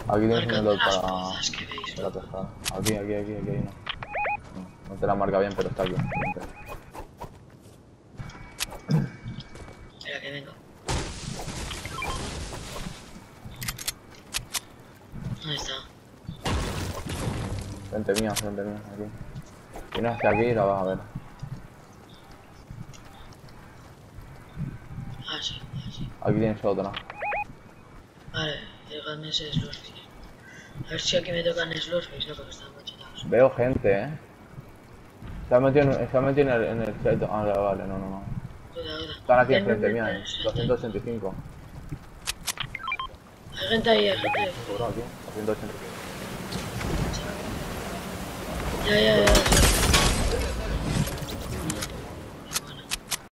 Aquí tienes un Marcando slot las para pozas que veis, la ¿no? pescada. Aquí hay uno. No te la marca bien, pero está aquí. Espera que vengo. ¿Dónde está? Frente mía, aquí. Vienes hacia aquí y la vas a ver. Ah, sí, ah, sí. Aquí tienes otra. Vale, llegan ese Slurpees. A ver si aquí me tocan Slurpees, no, porque están machetados. Veo gente, Se ha metido en el set. Ah, vale, no. Cuidado, Están aquí ven, enfrente ven, mía, ven, gente. 285. Hay gente ahí, hay gente ahí. Seguro aquí, 285. Ya, ya, ya, ya.